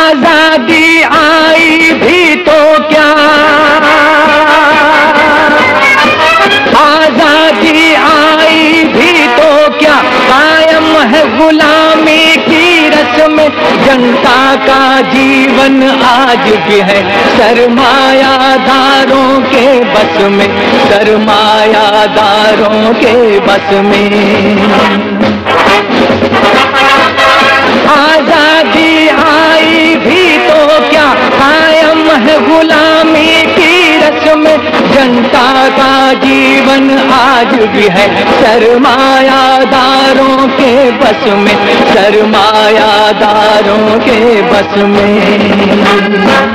आजादी आई भी तो क्या, आजादी आई भी तो क्या, कायम है गुलामी की रस्म, जनता का जीवन आज भी है सरमायादारों के बस में, सरमायादारों के बस में। आजादी आई भी तो क्या, कायम है गुलामी की रस्म, जनता का जीवन आज भी है सरमायादारों के बस में, सरमायादारों के बस में।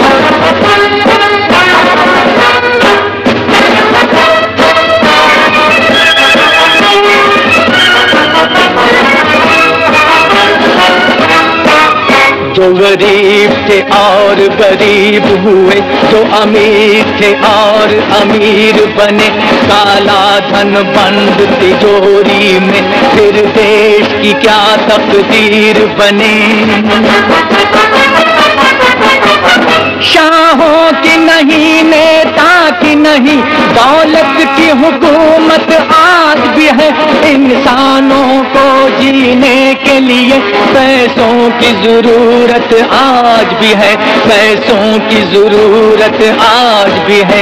जो गरीब थे और गरीब हुए, जो अमीर थे और अमीर बने, काला धन बंद तिजोरी में, फिर देश की क्या तकदीर बने। शाहों की नहीं, नेता की नहीं, दौलत की हुकूमत आज भी है, इंसानों को जीने के लिए पैसों की जरूरत आज भी है, पैसों की जरूरत आज भी है।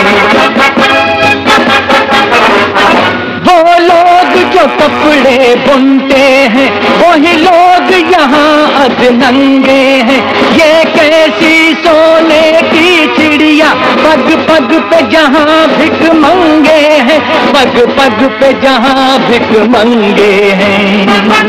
वो लोग जो कपड़े बुनते हैं, वही लोग यहाँ अधनंगे हैं, ये कैसी सोने की चिड़िया, पग पग पे जहाँ भिख मंगे हैं, पग पग पे जहाँ भिख मंगे हैं।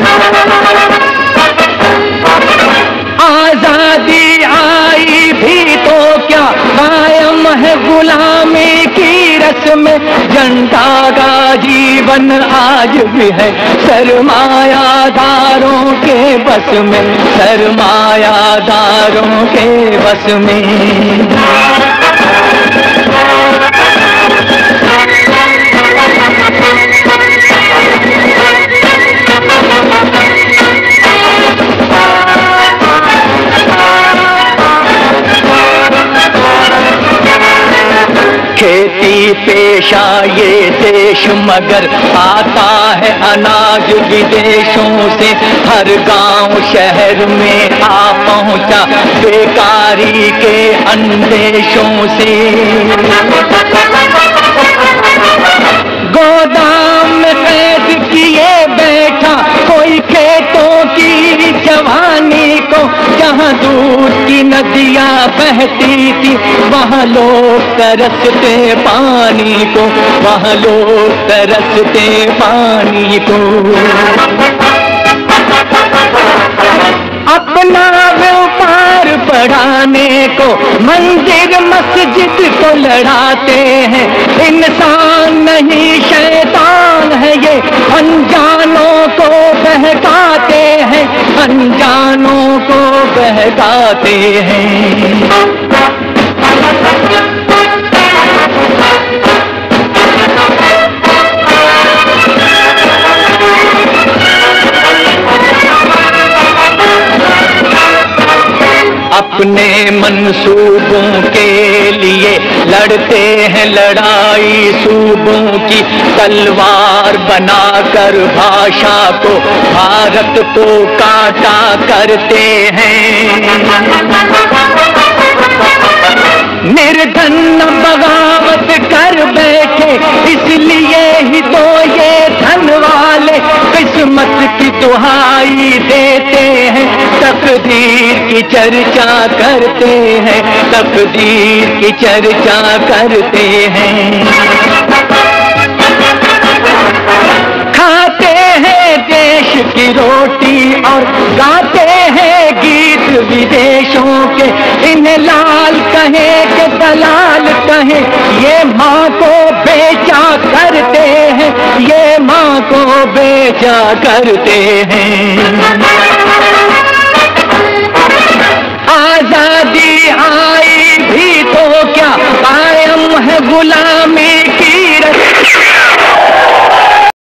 आजादी आई भी तो क्या, कायम है गुलामी की रस्म, जनता का जीवन आज भी है सरमायादारों के बस में, सरमायादारों के बस में। खेती पेशा ये देश मगर आता है अनाज विदेशों से, हर गांव शहर में आ पहुंचा बेकारी के अंदेशों से। गोदाम में कैद किए बैठा कोई खेतों की जवानी को, जहाँ दूध की नदियाँ बहती थी वहाँ लोग तरसते पानी को, वहाँ लोग तरसते पानी को। अपना व्यापार बढ़ाने को मंदिर मस्जिद को लड़ाते हैं, इंसान नहीं शैतान है ये, अनजानों को बहकाते हैं, अनजानों को बहकाते हैं। अपने मंसूबों के लिए लड़ते हैं लड़ाई सूबों की, तलवार बनाकर भाषा को भारत को काटा करते हैं। निर्धन बगावत कर बैठे, इसलिए ही तो ये धन वाले किस्मत की दुहाई देते हैं, तकदीर की चर्चा करते हैं, तकदीर की चर्चा करते हैं। खाते हैं देश की रोटी और गाते हैं गीत विदेशों के, इन्हें लाल कहे के दलाल कहे, ये माँ को बेचा करते हैं, ये माँ को बेचा करते हैं।